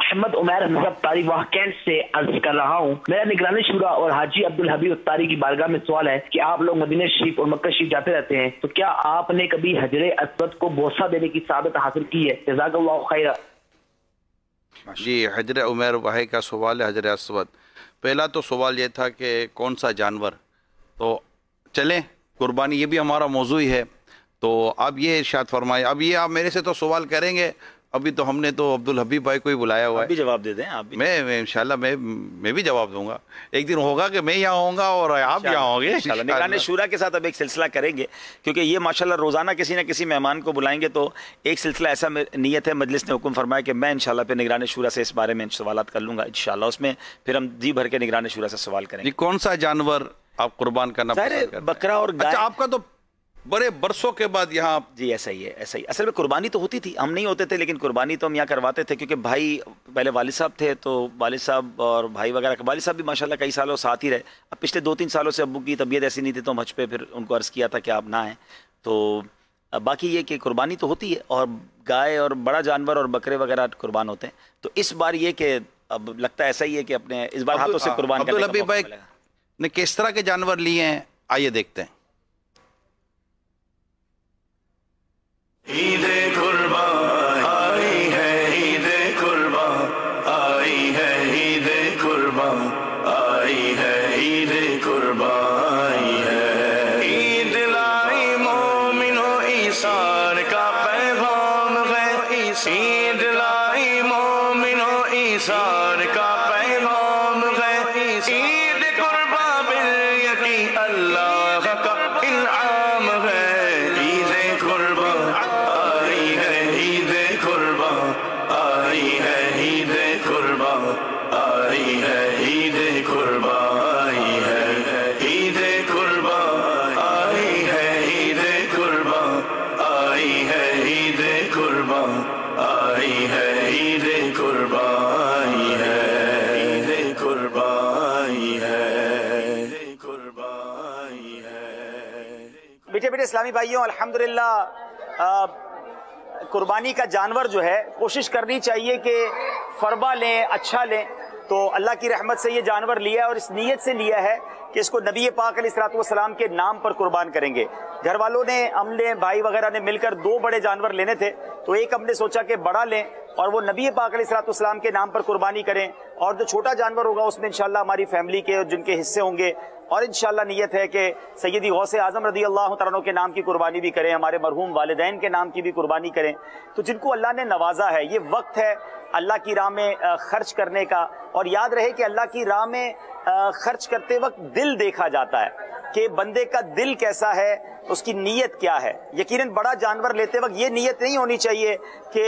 محمد عمیر حمزہ اتاری واہ کینٹ سے عرض کر رہا ہوں. میرا نگران شورا اور حاجی عبدالحبیب اتاری کی بارگاہ میں سوال ہے کہ آپ لوگ مدینہ شریف اور مکہ شریف جاتے رہتے ہیں, تو کیا آپ نے کبھی حجر اسود کو بوسہ دینے کی سعادت حاصل کی ہے؟ جزاک اللہ خیر. جی, حجر عمیر بھائی کا سوال ہے حجر اسود. پہلا تو سوال یہ تھا کہ کون سا جانور, تو چلیں قربانی یہ بھی ہمارا موضوع ہی ہے. تو آپ یہ ارشاد فرمائیں. اب یہ آپ میرے سے تو سوال کریں گے, ابھی تو ہم نے تو عبدالحبیب بھائی کو ہی بلایا ہوا ہے. بھی جواب دے دیں آپ بھی. میں انشاءاللہ میں بھی جواب دوں گا. ایک دن ہوگا کہ میں یہاں ہوں گا اور آپ یہاں ہوں گے. نگران شورا کے ساتھ اب ایک سلسلہ کریں گے, کیونکہ یہ ماشاءاللہ روزانہ کسی نہ کسی مہمان کو بلائیں گے, تو ایک سلسلہ ایسا نیت ہے, مجلس نے حکم فرمایا کہ میں انشاءاللہ پہ نگران شورا سے اس بارے میں سوالات کر لوں گا انشاءاللہ. اس میں پھر ہم جی بھر کے نگران شورا سے سوال کریں گے. کون سا جانور آپ قربان کرنا پسند کرتے ہیں؟ بکرا اور گائے. اچھا, آپ کا تو بڑے برسوں کے بعد یہاں. جی ایسا ہی ہے, ایسا ہی. اصل میں قربانی تو ہوتی تھی, ہم نہیں ہوتے تھے, لیکن قربانی تو ہم یہاں کرواتے تھے, کیونکہ بھائی پہلے والد صاحب تھے, تو والد صاحب اور بھائی وغیرہ, والد صاحب بھی ماشاءاللہ کئی سالوں ساتھ ہی رہے. اب پچھلے 2-3 سالوں سے ابو کی طبیعت ایسی نہیں تھی, تو ہم حج پہ پھر ان کو عرض کیا تھا کہ آپ نہ آئیں. تو باقی یہ کہ قربانی تو ہوتی ہے, اور گائے اور بڑا جانور اور بکرے وغیرہ قربان ہوتے ہیں. تو اس بار یہ کہ اب لگتا ہے ایسا ہی ہے کہ اپنے اس بار ہاتھوں سے قربان کرنے کا عبدالحبیب بھائی نے کس طرح کے جانور لیے ہیں, آئیے دیکھتے ہیں. عید قربان آئی ہے, عید قربان آئی ہے, عید قربان آئی ہے, عید قربان آئی ہے. عید لائی مومن و ایثار کا پیغام ہے, عید لائی مومن و ایثار کا پیغام ہے. عید قربان بالیقین اللہ کا انعام ہے. عید قربان آئی ہے, عید قربان آئی ہے, عید قربان آئی ہے, عید قربان آئی ہے, عید قربان آئی ہے, عید قربان آئی ہے, عید قربان آئی ہے, عید قربان آئی ہے, عید قربان آئی ہے, عید قربان آئی ہے. بیٹے اسلامی بھائیوں, الحمدللہ قربانی کا جانور جو ہے کوشش کرنی چاہیے کہ فربا لیں, اچھا لیں. تو اللہ کی رحمت سے یہ جانور لیا ہے, اور اس نیت سے لیا ہے کہ اس کو نبی پاک علیہ الصلوۃ والسلام کے نام پر قربان کریں گے. گھر والوں نے, ہم نے, بھائی وغیرہ نے مل کر 2 بڑے جانور لینے تھے, تو ایک ہم نے سوچا کہ بڑا لیں اور وہ نبی پاک علیہ الصلوۃ والسلام کے نام پر قربانی کریں, اور جو چھوٹا جانور ہوگا اس میں انشاءاللہ ہماری فیملی کے جن کے حصے ہوں گے, اور انشاءاللہ نیت ہے کہ سیدی غوث اعظم رضی اللہ تعالیٰ عنہ کے نام کی قربانی بھی کریں, ہمارے مرحوم والدین کے نام کی بھی قربانی کریں. تو جن کو اللہ نے نوازا ہے, یہ وقت ہے اللہ کی راہ میں خرچ کرنے کا. اور یاد رہے کہ اللہ کی راہ میں خرچ کرتے وقت دل دیکھا جاتا ہے کہ بندے کا دل کیسا ہے, اس کی نیت کیا ہے. یقیناً بڑا جانور لیتے وقت یہ نیت نہیں ہونی چاہیے کہ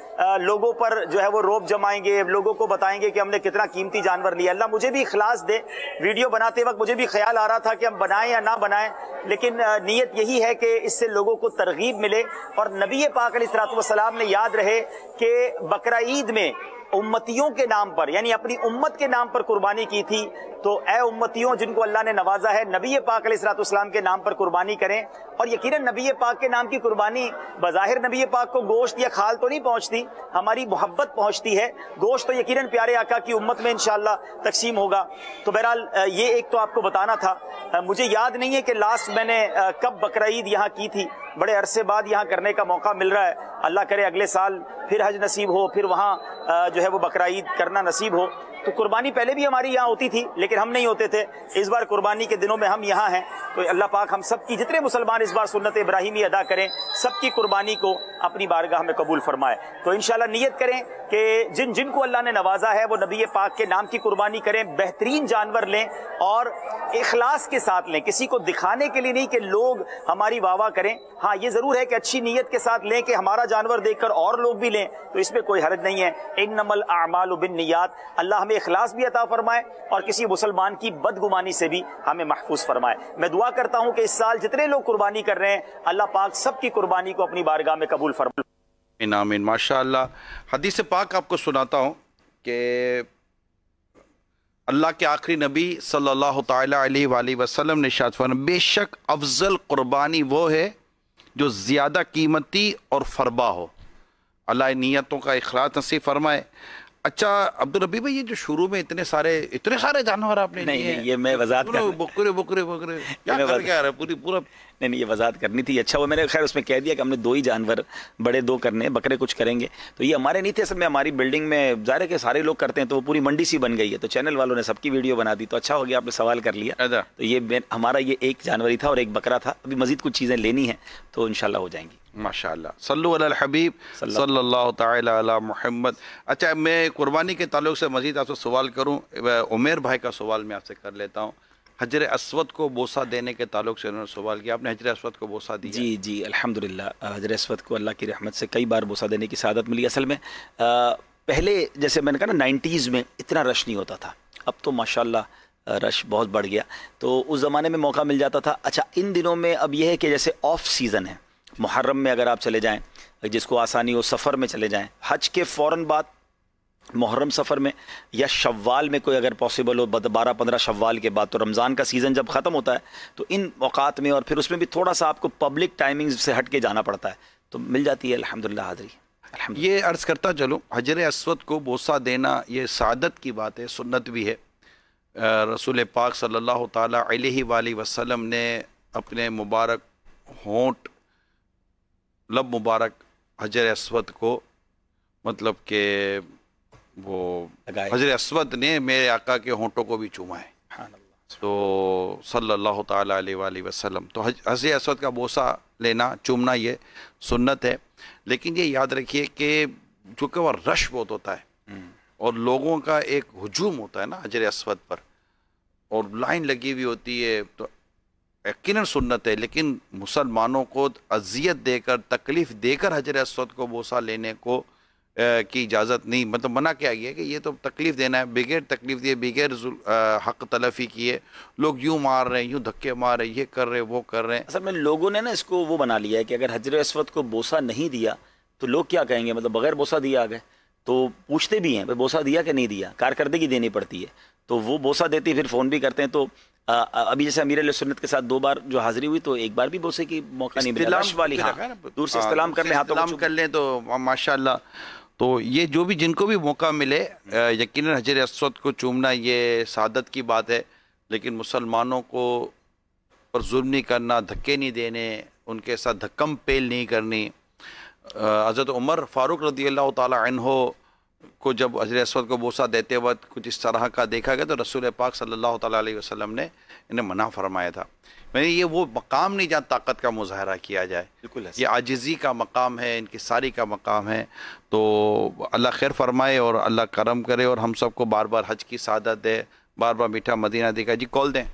لوگوں پر جو ہے وہ روب جمائیں گے, لوگوں کو بتائیں گے کہ ہم نے کتنا قیمتی جانور لیا. اللہ مجھے بھی اخلاص دے, ویڈیو بناتے وقت مجھے بھی خیال آ رہا تھا کہ ہم بنائیں یا نہ بنائیں, لیکن نیت یہی ہے کہ اس سے لوگوں کو ترغیب ملے. اور نبی پاک علیہ الصلوۃ والسلام نے یاد رہے کہ بقرہ عید میں امتیوں کے نام پر, یعنی اپنی امت کے نام پر قربانی کی تھی. تو اے امتیوں جن کو اللہ نے نوازا ہے, نبی پاک علیہ الصلوۃ والسلام کے نام پر قربانی کریں. اور یقیناً نبی پاک کے نام کی قربانی, بظاہر نبی پاک کو گوشت یا کھال تو نہیں پہنچتی, ہماری محبت پہنچتی ہے. گوشت تو یقیناً پیارے آقا کی امت میں انشاءاللہ تقسیم ہوگا. تو بہرحال یہ ایک تو آپ کو بتانا تھا. مجھے یاد نہیں ہے کہ لاسٹ میں نے کب بقرہ عید یہاں کی تھی, بڑے عرصے بعد یہاں کرنے کا موقع مل رہا ہے. اللہ کرے اگلے سال پھر حج نصیب ہو, پھر وہاں جو ہے وہ بقرہ عید کرنا نصیب ہو. تو قربانی پہلے بھی ہماری یہاں ہوتی تھی, لیکن ہم نہیں ہوتے تھے. اس بار قربانی کے دنوں میں ہم یہاں ہیں, تو اللہ پاک ہم سب کی, جتنے مسلمان اس بار سنت ابراہیمی ادا کریں, سب کی قربانی کو اپنی بارگاہ میں قبول فرمائے. تو انشاءاللہ نیت کریں کہ جن جن کو اللہ نے نوازا ہے وہ نبی پاک کے نام کی قربانی کریں, بہترین جانور لیں اور اخلاص کے ساتھ لیں, کسی کو دکھانے کے لیے نہیں کہ لوگ ہماری واہ واہ کریں. ہاں یہ ضرور ہے کہ اچھی نیت کے ساتھ لیں کہ ہمارا جانور دیکھ کر اور لوگ بھی لیں, تو اس میں کوئی حرج نہیں ہے. انما الاعمال بالنیات. اللہ ہمیں اخلاص بھی عطا فرمائے اور کسی مسلمان کی بدگمانی سے بھی ہمیں محفوظ فرمائے. میں دعا کرتا ہوں کہ اس سال جتنے لوگ قربانی کر رہے ہیں, اللہ پاک سب کی قربانی کو اپنی بارگاہ میں قبول فرمائے. آمین. ماشاءاللہ. حدیث پاک آپ کو سناتا ہوں کہ اللہ کے آخری نبی صلی اللہ تعالی علیہ وآلہ وسلم نے ارشاد فرمایا, بے شک افضل قربانی وہ ہے جو زیادہ قیمتی اور فربا ہو. اللہ نیتوں کا اخلاص نصیب فرمائے. अच्छा अब्दुल रबी भाई, ये जो शुरू में इतने सारे जानवर आपने नहीं नहीं, ये मैं वजात बकरे क्या रहा पूरा नहीं, ये वजात करनी थी। अच्छा वो मैंने खैर उसमें कह दिया कि हमने 2 ही जानवर बड़े 2 करने, बकरे कुछ करेंगे। तो ये हमारे नहीं थे असल में, हमारी बिल्डिंग में ज़ाहिर है कि सारे लोग करते हैं, तो वो पूरी मंडी सी बन गई है, तो चैनल वालों ने सबकी वीडियो बना दी। तो अच्छा हो गया आपने सवाल कर लिया। तो ये हमारा ये एक जानवर ही था और एक बकरा था। अभी मजीद कुछ चीज़ें लेनी हैं तो इंशाल्लाह हो जाएंगी। माशाअल्लाह, सल्लु अलल हबीब सल्लल्लाहु तआला अला मुहम्मद। अच्छा, मैं कुर्बानी के ताल्लुक से मजीद आपसे सवाल करूं, उमेर भाई का सवाल मैं आपसे कर लेता हूं। हजर अस्वद को बोसा देने के ताल्लुक से उन्होंने सवाल किया, आपने हजर अस्वद को बोसा दिया? जी जी, अल्हम्दुलिल्लाह हजर अस्वद को अल्लाह की रहमत से कई बार बोसा देने की सआदत मिली। असल में पहले जैसे मैंने कहा ना 90s में इतना रश नहीं होता था, अब तो माशाल्लाह रश बहुत बढ़ गया, तो उस ज़माने में मौका मिल जाता था। अच्छा इन दिनों में अब यह है कि जैसे ऑफ सीज़न है, मुहर्रम में अगर आप चले जाएँ, जिसको आसानी हो सफ़र में चले जाएँ, हज के फ़ौरन बाद मुहर्रम सफ़र में, या शव्वाल में कोई अगर पॉसिबल हो 12-15 शव्वाल के बाद, तो रमज़ान का सीज़न जब ख़त्म होता है तो इन औकात में, और फिर उसमें भी थोड़ा सा आपको पब्लिक टाइमिंग से हट के जाना पड़ता है, तो मिल जाती है अल्हम्दुलिल्लाह हाज़री। ये अर्ज़ करता चलो, हजर अस्वद को बोसा देना ये सादत की बात है, सुन्नत भी है। रसूल पाक सल्लल्लाहु ताला अलैहि वसल्लम ने अपने मुबारक होंठ, लब मुबारक हजर अस्वद को, मतलब के वो हजर अस्वद ने मेरे आका के होंठों को भी चूमा है, तो सल्लल्लाहु ताला अलैहि वसल्लम। तो हजर अस्वद का बोसा लेना, चूमना ये सुन्नत है। लेकिन ये याद रखिए कि चूँकि वह रश बहुत होता है और लोगों का एक हुजूम होता है ना हजर अस्वद पर, और लाइन लगी हुई होती है, तो यकीनन सुन्नत है। लेकिन मुसलमानों को अजियत देकर, तकलीफ़ देकर हजर अस्वद को बोसा लेने को की इजाज़त नहीं, मतलब मना किया गया कि ये तो तकलीफ़ देना है, बगैर तकलीफ़ दिए, बगैर हक़ तलफ़ी किए लोग यूँ मार रहे हैं, यूँ धक्के मार रहे हैं, ये कर रहे हैं, वो कर रहे हैं। असल में लोगों ने ना इसको वो बना लिया है कि अगर हजर अस्वद को बोसा नहीं दिया तो लोग क्या कहेंगे, मतलब बगैर बोसा दिए आ गए, तो पूछते भी हैं भाई बोसा दिया कि नहीं दिया, कारकर्दगी देनी पड़ती है, तो वो बोसा देती, फिर फ़ोन भी करते हैं। तो अभी जैसे अमीर अहले सुन्नत के साथ 2 बार जो हाज़िरी हुई, तो एक बार भी बोसे की मौका नहीं मिला, रश वाली, हाँ, दूर से इस्तेलाम कर लें, हाथों कर लें, तो माशाअल्लाह। तो ये जो भी जिनको भी मौका मिले, यकीनन हजर अस्वद को चूमना ये सादत की बात है। लेकिन मुसलमानों को पर जुल्म नहीं करना, धक्के नहीं देने, उनके साथ धक्कम पेल नहीं करनी। हज़रत उमर फ़ारूक रज़ियल्लाहु ताला अन्हो को जब हजर अस्वद को बोसा देते वक्त कुछ इस तरह का देखा गया, तो रसूल पाक सल्लल्लाहु ताला अलैहि वसल्लम ने इन्हें मना फरमाया था। मैंने ये वो मकाम नहीं जहाँ ताकत का मुजाहरा किया जाए, बिल्कुल ये आजिज़ी का मकाम है, इनकी सारी का मकाम है। तो अल्लाह खैर फरमाए और अल्लाह करम करे और हम सबको बार बार हज की सादत दे, बार बार मीठा मदीना दिखा। जी कॉल दें।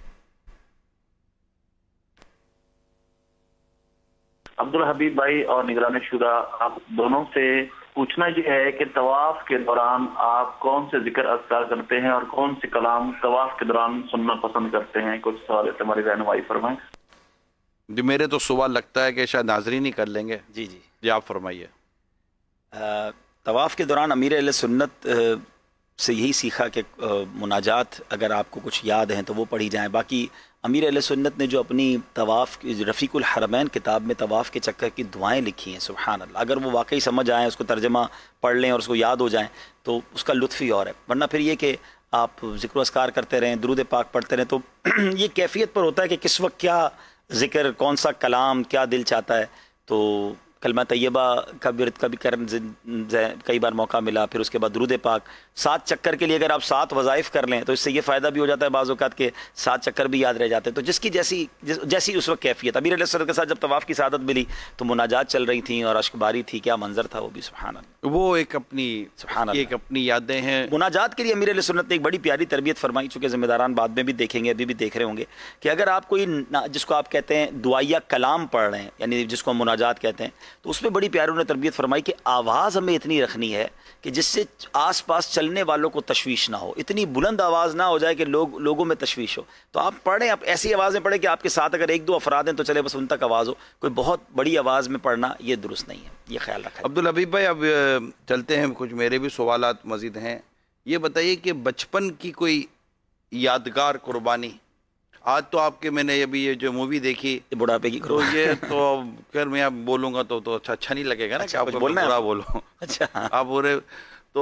अब्दुल हबीब भाई और निगरान शुरा, आप दोनों से पूछना ये है कि तवाफ के दौरान आप कौन से जिक्र अज़कार करते हैं और कौन से कलाम तवाफ के दौरान सुनना पसंद करते हैं, कुछ सवाल हमारी रहनुमाई फरमाएं। जी मेरे तो सवाल लगता है कि शायद नाज़रीन ही कर लेंगे। जी जी जी आप फरमाइए। तवाफ़ के दौरान अमीर अहले सुन्नत से यही सीखा कि मुनाजात अगर आपको कुछ याद हैं तो वो पढ़ी जाएं। बाकी अमीर अहले सुन्नत ने जो अपनी तवाफ़ रफ़ीकुल हरमैन किताब में तवाफ़ के चक्कर की दुआएं लिखी हैं, सुभान अल्लाह, अगर वो वाकई समझ आएँ, उसको तर्जमा पढ़ लें और उसको याद हो जाएं तो उसका लुत्फ़ ही और है। वरना फिर ये कि आप ज़िक्र अस्कार करते रहें, दुरूद पाक पढ़ते रहें, तो ये कैफ़ियत पर होता है कि किस वक्त क्या ज़िक्र, कौन सा कलाम, क्या दिल चाहता है। तो कलमा तैयबा का विर्द का भी कई बार मौका मिला, फिर उसके बाद दुरूद पाक 7 चक्कर के लिए अगर आप 7 वज़ाइफ कर लें तो इससे ये फ़ायदा भी हो जाता है बाज़ औक़ात के 7 चक्कर भी याद रह जाते हैं। तो जिसकी जैसी उस वक्त कैफियत। अमीर अलैहि सल्लम के साथ जब तवाफ़ की सादत मिली तो मुनाजात चल रही थी और अश्कबारी थी, क्या मंजर था वो भी, सुभान अल्लाह। वो एक अपनी यादें हैं। मुनाजात के लिए अमीर अलैहि सुन्नत ने एक बड़ी प्यारी तरबियत फरमाई, चूँकि ज़िम्मेदारान बाद में भी देखेंगे, अभी भी देख रहे होंगे, कि अगर आप कोई जिसको आप कहते हैं दुआया कलाम पढ़ रहे हैं, यानी जिसको हम मुनाजात कहते हैं, तो उसमें बड़ी प्यारी उन्होंने तरबियत फरमाई कि आवाज़ हमें इतनी रखनी है कि जिससे आस पास चलने वालों को तशवीश ना हो, इतनी बुलंद आवाज़ ना हो जाए कि लोगों में तशवीश हो। तो आप पढ़ें, आप ऐसी आवाज़ में पढ़ें कि आपके साथ अगर 1-2 अफराद हैं तो चले बस उन तक आवाज़ हो, कोई बहुत बड़ी आवाज़ में पढ़ना ये दुरुस्त नहीं है, ये ख्याल रखा। अब्दुल हबीब भाई अब चलते हैं, कुछ मेरे भी सवालात मज़ीद हैं। ये बताइए कि बचपन की कोई यादगार कुर्बानी। आज तो आपके मैंने अभी ये जो मूवी देखी बुढ़ापे की, तो ये तो खैर मैं आप बोलूँगा तो अच्छा नहीं लगेगा ना, कि आप बुरा बोलो। अच्छा आप बोले تو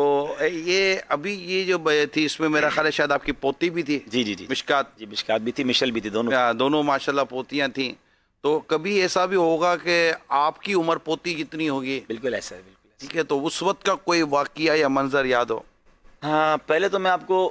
یہ ابھی یہ جو تھی اس میں میرا خیال ہے شاید آپ کی پوتی بھی تھی. جی جی جی مشکات. جی مشکات بھی تھی, مشل بھی تھی, دونوں ماشاءاللہ پوتیاں تھیں. تو کبھی ایسا بھی ہوگا کہ آپ کی عمر پوتی کتنی ہوگی؟ بالکل ایسا ہے, بالکل ٹھیک ہے. تو اس وقت کا کوئی واقعہ یا منظر یاد ہو؟ ہاں, پہلے تو میں آپ کو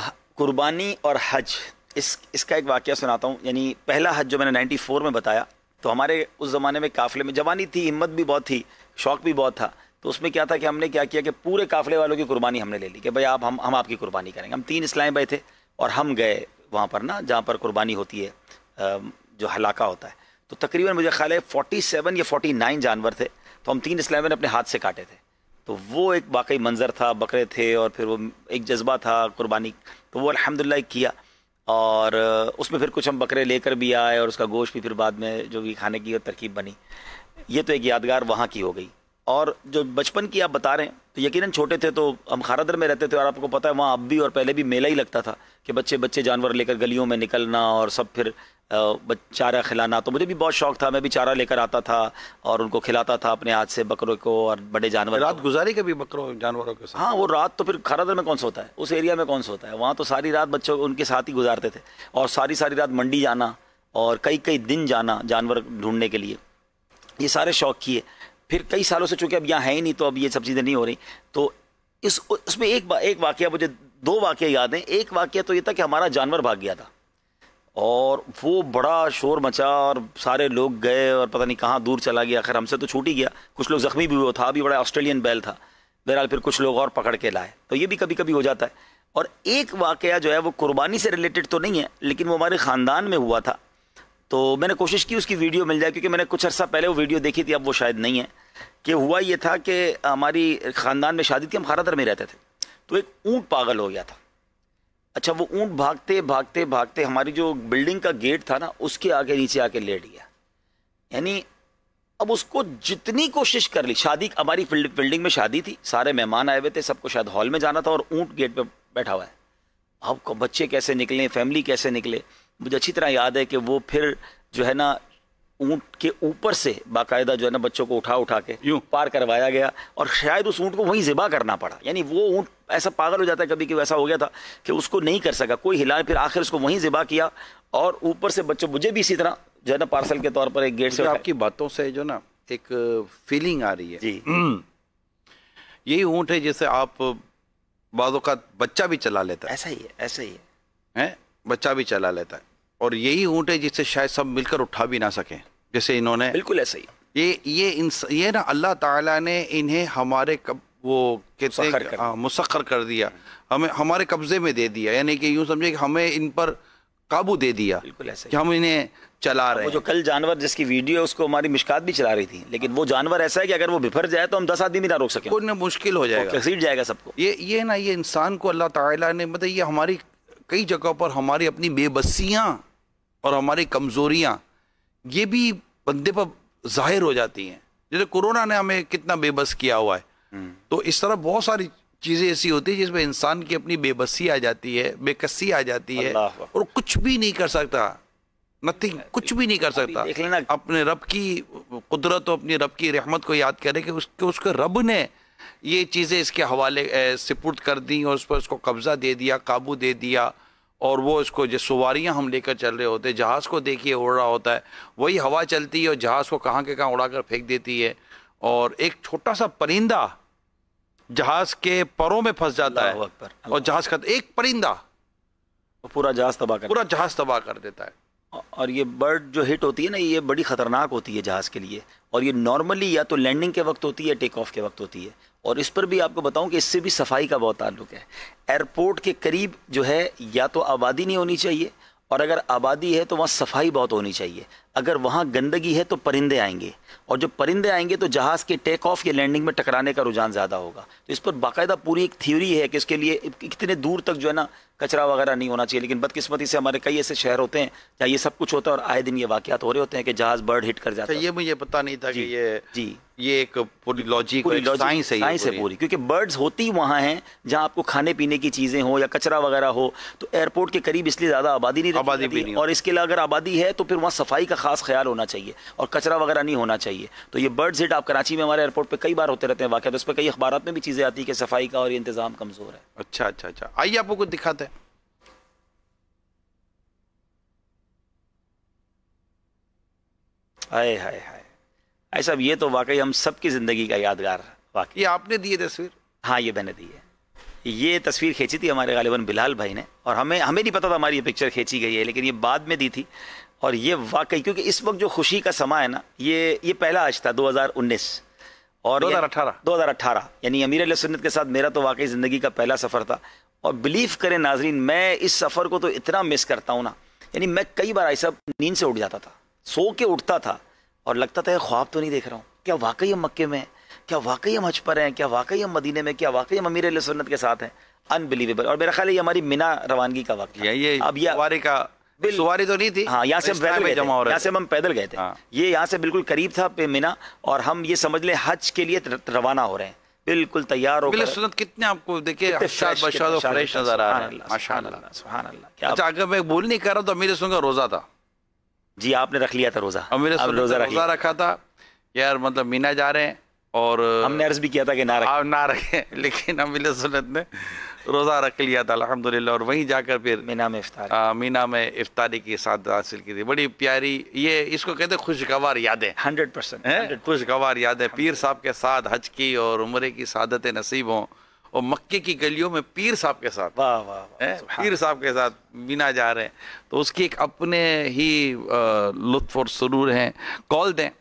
قربانی اور حج اس کا ایک واقعہ سناتا ہوں. یعنی پہلا حج جو میں نے 94 میں بتایا, تو ہمارے اس زمانے میں قافلے میں جوانی تھی, ہمت بھی بہت تھی, شوق بھی بہت تھا. تو اس میں کیا تھا کہ ہم نے کیا کیا کہ پورے قافلے والوں کی قربانی ہم نے لے لی کہ بھائی ہم آپ کی قربانی کریں گے. ہم 3 اسلام بھائی تھے اور ہم گئے وہاں پر نا جہاں پر قربانی ہوتی ہے, جو حلاقہ ہوتا ہے. تو تقریباً مجھے خیال ہے 47 یا 49 جانور تھے. تو ہم 3 اسلام نے اپنے ہاتھ سے کاٹے تھے. تو وہ ایک واقعی منظر تھا, بکرے تھے اور پھر وہ ایک جذبہ تھا قربانی. تو وہ الحمدللہ کیا, اور اس میں پھر کچھ ہم بکرے لے کر بھی آئے اور اس کا گوشت بھی پھر بعد میں جو بھی کھانے کی ترکیب بنی. یہ تو ایک یادگار وہاں کی ہو گئی. اور جو بچپن کی آپ بتا رہے ہیں, تو یقیناً چھوٹے تھے تو ہم خارادر میں رہتے تھے, اور آپ کو پتہ ہے وہاں اب بھی اور پہلے بھی میلہ ہی لگتا تھا کہ بچے جانور لے کر گلیوں میں نکلنا اور سب پھر چارہ کھلانا. تو مجھے بھی بہت شوق تھا, میں بھی چارہ لے کر آتا تھا اور ان کو کھلاتا تھا اپنے ہاتھ سے, بکروں کو اور بڑے جانور. رات گزاری کبھی بکروں جانوروں کے ساتھ؟ ہاں, وہ رات تو پھر خارادر میں کون سا ہوتا ہے, اس ایریا میں کون سا ہوتا ہے, وہاں تو ساری رات بچوں ان کے ساتھ ہی گزارتے تھے. اور ساری رات منڈی جانا اور کئی دن جانا جانور ڈھونڈنے کے لیے, یہ سارے شوق کیے. پھر کئی سالوں سے چونکہ اب یہاں ہے ہی نہیں, تو اب یہ سب چیزیں نہیں ہو رہی. تو اس میں ایک واقعہ, مجھے 2 واقعہ یاد ہیں. ایک واقعہ تو یہ تھا کہ ہمارا جانور بھاگ گیا تھا اور وہ بڑا شور مچا اور سارے لوگ گئے اور پتہ نہیں کہاں دور چلا گیا. خیر ہم سے تو چھوٹ ہی گیا, کچھ لوگ زخمی بھی ہوئے, تھا بھی بڑا آسٹریلین بیل تھا. بہرحال پھر کچھ لوگ اور پکڑ کے لائے. تو یہ بھی کبھی ہو جاتا ہے. اور ایک واقعہ جو ہے وہ قربانی سے ریلیٹڈ تو نہیں ہے, لیکن وہ ہمارے خاندان میں ہوا تھا. تو میں نے کوشش کی اس کی ویڈیو مل جائے, کیونکہ میں نے کچھ عرصہ پہلے وہ ویڈیو دیکھی تھی, اب وہ شاید نہیں ہے. کہ ہوا یہ تھا کہ ہماری خاندان میں شادی تھی, ہم خارادر میں رہتے تھے. تو ایک اونٹ پاگل ہو گیا تھا. اچھا, وہ اونٹ بھاگتے ہماری جو بلڈنگ کا گیٹ تھا نا, اس کے آگے نیچے آ کے لیٹ گیا. یعنی اب اس کو جتنی کوشش کر لی, شادی ہماری بلڈنگ میں شادی تھی, سارے مہمان آئے ہوئے تھے, سب کو شاید ہال میں جانا تھا, اور اونٹ گیٹ پہ بیٹھا ہوا ہے. اب بچے کیسے نکلیں, فیملی کیسے نکلے. مجھے اچھی طرح یاد ہے کہ وہ پھر جو ہے نا اونٹ کے اوپر سے باقاعدہ جو ہے نا بچوں کو اٹھا کے یوں پار کروایا گیا, اور شاید اس اونٹ کو وہیں ذبح کرنا پڑا. یعنی وہ اونٹ ایسا پاگل ہو جاتا ہے کبھی کہ ویسا ہو گیا تھا کہ اس کو نہیں کر سکا کوئی ہلا, پھر آخر اس کو وہیں ذبح کیا, اور اوپر سے بچوں, مجھے بھی اسی طرح جو ہے نا پارسل کے طور پر ایک گیٹ سے. آپ کی باتوں سے جو نا ایک فیلنگ آ رہی ہے. جی, یہی اونٹ ہے جیسے آپ بعض اوقات بچہ بھی چلا لیتا ہے. ایسا ہی ہے, بچہ بھی چلا لیتا ہے. اور یہی اونٹ ہے جس سے شاید سب مل کر اٹھا بھی نہ سکیں, جیسے انہوں نے. بالکل ایسا ہی. یہ نا اللہ تعالیٰ نے انہیں ہمارے وہ کہتے ہیں مسخر کر دیا, ہمیں ہمارے قبضے میں دے دیا. یعنی کہ یوں سمجھے کہ ہمیں ان پر قابو دے دیا, بالکل ایسا کہ ہم انہیں چلا رہے ہیں. جو کل جانور جس کی ویڈیو ہے اس کو ہماری مشکات بھی چلا رہی تھی, لیکن وہ جانور ایسا ہے کہ اگر وہ بپھر جائے تو ہم 10 آدمی بھی نہ روک سکیں, کوئی نہ مشکل ہو جائے گا, گھسیٹ جائے گا سب کو. یہ نا یہ انسان کو اللہ تعالیٰ نے مطلب یہ ہماری کئی جگہوں پر ہماری اپنی بے بسیاں اور ہماری کمزوریاں یہ بھی بندے پر ظاہر ہو جاتی ہیں. جیسے کورونا نے ہمیں کتنا بے بس کیا ہوا ہے, تو اس طرح بہت ساری چیزیں ایسی ہوتی ہیں جس میں انسان کی اپنی بے بسی آ جاتی ہے, بے کسی آ جاتی ہے, اور کچھ بھی نہیں کر سکتا, نتھنگ, کچھ بھی نہیں کر سکتا. اپنے رب کی قدرت اور اپنی رب کی رحمت کو یاد کرے کہ اس کے رب نے یہ چیزیں اس کے حوالے سپرد کر دیں اور اس پر اس کو قبضہ دے دیا, قابو دے دیا. اور وہ اس کو جو سواریاں ہم لے کر چل رہے ہوتے, جہاز کو دیکھیے اڑ رہا ہوتا ہے, وہی ہوا چلتی ہے اور جہاز کو کہاں کے کہاں اڑا کر پھینک دیتی ہے. اور ایک چھوٹا سا پرندہ جہاز کے پروں میں پھنس جاتا ہے, اور جہاز کا ایک پرندہ پورا جہاز تباہ کر دیتا ہے. اور یہ برڈ جو ہٹ ہوتی ہے نا, یہ بڑی خطرناک ہوتی ہے جہاز کے لیے, اور یہ نارملی یا تو لینڈنگ کے وقت ہوتی ہے, ٹیک آف کے وقت ہوتی ہے. اور اس پر بھی آپ کو بتاؤں کہ اس سے بھی صفائی کا بہت تعلق ہے. ایئرپورٹ کے قریب جو ہے یا تو آبادی نہیں ہونی چاہیے, اور اگر آبادی ہے تو وہاں صفائی بہت ہونی چاہیے. اگر وہاں گندگی ہے تو پرندے آئیں گے, اور جب پرندے آئیں گے تو جہاز کے ٹیک آف یا لینڈنگ میں ٹکرانے کا رجحان زیادہ ہوگا. تو اس پر باقاعدہ پوری ایک تھیوری ہے کہ اس کے لیے اتنے دور تک جو ہے نا کچرا وغیرہ نہیں ہونا چاہیے. لیکن بدقسمتی سے ہمارے کئی ایسے شہر ہوتے ہیں جہاں یہ سب کچھ ہوتا ہے, اور آئے دن یہ واقعات ہو رہے ہوتے ہیں کہ جہاز برڈ ہٹ کر جاتا ہے. یہ مجھے پتا نہیں تھا کہ یہ ایک پوری لاجک سائنس ہے پوری, کیونکہ برڈز ہوتی وہاں ہیں جہاں آپ کو کھانے پینے کی چیزیں ہوں یا کچرا وغیرہ ہو. تو ایئرپورٹ کے قریب اس لیے زیادہ آبادی نہیں رہتی, اور اس کے علاوہ اگر آبادی ہے تو پھر وہاں صفائی کا خاص خیال ہونا چاہیے اور کچرا وغیرہ نہیں ہونا چاہیے. تو یہ برڈز ہٹ آپ کراچی میں ہمارے ایئرپورٹ پہ کئی بار ہوتے رہتے ہیں واقعات, اس پہ کئی اخبارات میں بھی چیزیں آتی ہیں کہ صفائی کا اور یہ انتظام کمزور ہے. اچھا اچھا اچھا, آئیے آپ کو کچھ دکھاتے ہیں. ہائے ہائے ہائے ایسا, یہ تو واقعی ہم سب کی زندگی کا یادگار واقعہ. یہ آپ نے دی ہے تصویر؟ ہاں یہ میں نے دی ہے. یہ تصویر کھینچی تھی ہمارے غالباً بلال بھائی نے, اور ہمیں نہیں پتا تھا ہماری یہ پکچر کھینچی گئی ہے, لیکن یہ بعد میں دی تھی. اور یہ واقعی کیونکہ اس وقت جو خوشی کا سما ہے نا, یہ پہلا حج تھا 2019 اور 2018, یعنی امیر علیہ سنت کے ساتھ میرا تو واقعی زندگی کا پہلا سفر تھا. اور بلیف کریں ناظرین, میں اس سفر کو تو اتنا مس کرتا ہوں نا, یعنی میں کئی بار ایسا نیند سے اٹھ جاتا تھا, سو کے اٹھتا تھا اور لگتا تھا خواب تو نہیں دیکھ رہا ہوں, کیا واقعی ہم مکے میں ہیں, کیا واقعی ہم حج پر ہیں, کیا واقعی ہم مدینے میں, کیا واقعی ہم امیر علیہ سنت کے ساتھ ہیں. انبلیویبل. اور میرا خیال ہے یہ ہماری مینا روانگی کا وقت ہے. اب یہ سواری تو نہیں تھی, ہاں یہاں سے ہم پیدل گئے تھے, یہاں سے ہم پیدل گئے تھے. یہ یہاں سے بالکل قریب تھا پہ مینا, اور ہم یہ سمجھ لیں حج کے لیے روانہ ہو رہے ہیں, بالکل تیار ہو کر. سنت کتنے آپ کو دیکھیں فریش نظر آ رہا ہے, ماشاءاللہ سبحان اللہ. اچھا اگر میں بھول نہیں کر رہا تو امیر سنت کا روزہ تھا. جی آپ نے رکھ لیا تھا روزہ, امیر سنت روزہ رکھا تھا یار, مطلب مینا جا رہے ہیں, اور ہم نے عرض بھی کیا تھا کہ نہ رکھیں, لیکن امیر سنت نے روزہ رکھ لیا تھا الحمدللہ, اور وہیں جا کر پھر مینا میں افطاری کی سعادت حاصل کی تھی. بڑی پیاری, یہ اس کو کہتے ہیں خوشگوار یادیں. 100% خوشگوار یادیں پیر صاحب کے ساتھ حج کی اور عمرے کی سعادتیں نصیب ہوں, اور مکے کی گلیوں میں پیر صاحب کے ساتھ, پیر صاحب کے ساتھ مینا جا رہے ہیں, تو اس کی ایک اپنے ہی لطف اور سرور ہیں. کال دیں.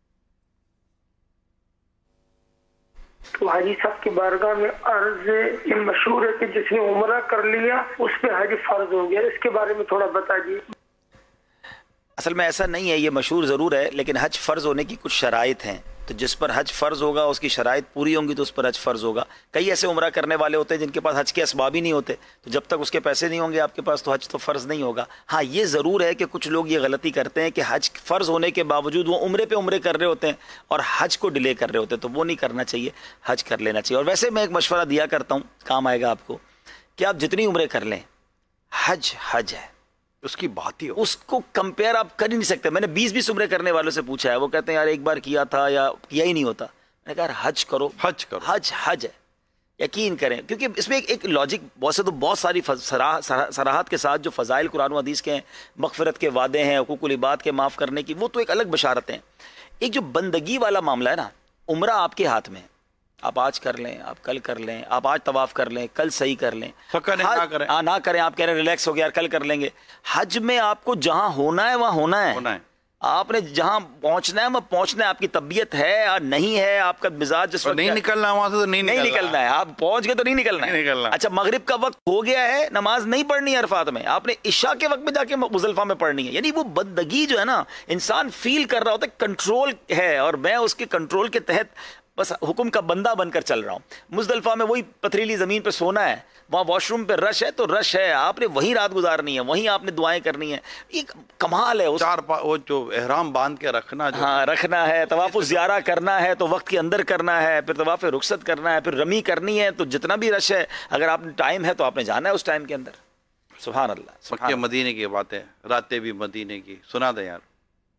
تو حاجی صاحب کی بارگاہ میں عرض یہ مشہور ہے کہ جس نے عمرہ کر لیا اس پہ حج فرض ہو گیا, اس کے بارے میں تھوڑا بتا دیجیے. اصل میں ایسا نہیں ہے, یہ مشہور ضرور ہے, لیکن حج فرض ہونے کی کچھ شرائط ہیں. تو جس پر حج فرض ہوگا اس کی شرائط پوری ہوں گی تو اس پر حج فرض ہوگا. کئی ایسے عمرہ کرنے والے ہوتے ہیں جن کے پاس حج کے اسباب ہی نہیں ہوتے, تو جب تک اس کے پیسے نہیں ہوں گے آپ کے پاس تو حج تو فرض نہیں ہوگا. ہاں یہ ضرور ہے کہ کچھ لوگ یہ غلطی کرتے ہیں کہ حج فرض ہونے کے باوجود وہ عمرے پہ عمرے کر رہے ہوتے ہیں اور حج کو ڈیلے کر رہے ہوتے ہیں, تو وہ نہیں کرنا چاہیے, حج کر لینا چاہیے. اور ویسے میں ایک مشورہ دیا کرتا ہوں, کام آئے گا آپ کو, کہ آپ جتنی عمرے کر لیں, حج ہے, اس کی بات ہی اس کو کمپیئر آپ کر ہی نہیں سکتے. میں نے 20 عمرے کرنے والوں سے پوچھا ہے, وہ کہتے ہیں یار ایک بار کیا تھا یا کیا ہی نہیں ہوتا. میں نے کہا حج کرو, حج ہے, یقین کریں, کیونکہ اس میں ایک لاجک بہت ساری صراحت کے ساتھ جو فضائل قرآن و حدیث کے ہیں, مغفرت کے وعدے ہیں, حقوق العباد کے معاف کرنے کی, وہ تو ایک الگ بشارت ہیں. ایک جو بندگی والا معاملہ ہے نا, عمرہ آپ کے ہاتھ میں, آپ آج کر لیں, آپ کل کر لیں, آپ آج طواف کر لیں, کل صحیح کر لیں, نہ کریں, آپ کہہ رہے ہیں ریلیکس ہو گیا یار کل کر لیں گے. حج میں آپ کو جہاں ہونا ہے وہاں ہونا ہے, آپ نے جہاں پہنچنا ہے وہاں پہنچنا ہے. آپ کی طبیعت ہے یا نہیں ہے, آپ کا مزاج جس وقت نہیں نکلنا وہاں سے تو نہیں نکلنا ہے, آپ پہنچ گئے تو نہیں نکلنا ہے. اچھا مغرب کا وقت ہو گیا ہے, نماز نہیں پڑھنی ہے عرفات میں, آپ نے عشاء کے وقت میں جا کے مزدلفہ میں پڑھنی ہے. یعنی وہ بندگی جو ہے نا, انسان فیل کر رہا ہوتا ہے کنٹرول ہے, اور میں اس کے کنٹرول کے تحت بس حکم کا بندہ بن کر چل رہا ہوں. مزدلفہ میں وہی پتھریلی زمین پہ سونا ہے, وہاں واش روم پہ رش ہے تو رش ہے, آپ نے وہیں رات گزارنی ہے, وہیں آپ نے دعائیں کرنی ہے. یہ کمال ہے. وہ جو احرام باندھ کے رکھنا, ہاں رکھنا ہے, طواف الزیارہ کرنا ہے تو وقت کے اندر کرنا ہے, پھر طواف رخصت کرنا ہے, پھر رمی کرنی ہے, تو جتنا بھی رش ہے اگر آپ نے ٹائم ہے تو آپ نے جانا ہے اس ٹائم کے اندر. سبحان اللہ. مکے مدینے کی باتیں, راتیں بھی مدینے کی, سنا دیں یار.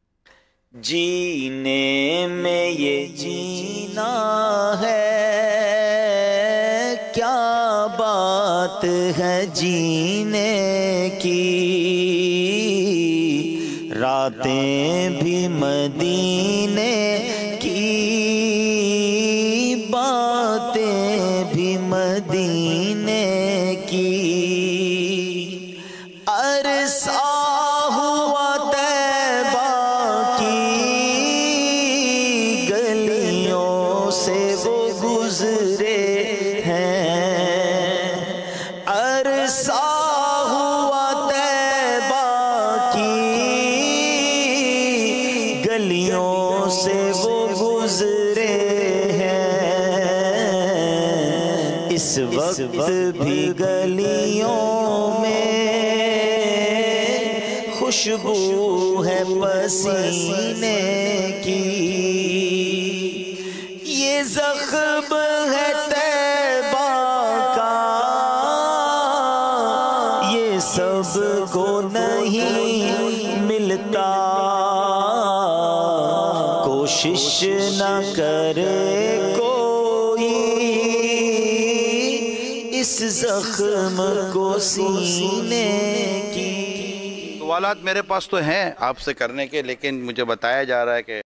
جینے میں یہ جینا ہے, کیا بات ہے جینے کی, راتیں بھی مدینے کی, باتیں بھی مدینے کی. عرصہ بھی گلیوں میں خوشبو ہے پسینے کی, یہ زخم ہے طیبہ کا, یہ سب کو نہیں ملتا. کوشش نہ کرے کوئی اس زخم کو سینے کی. سوالات میرے پاس تو ہیں آپ سے کرنے کے، لیکن مجھے بتایا جا رہا ہے کہ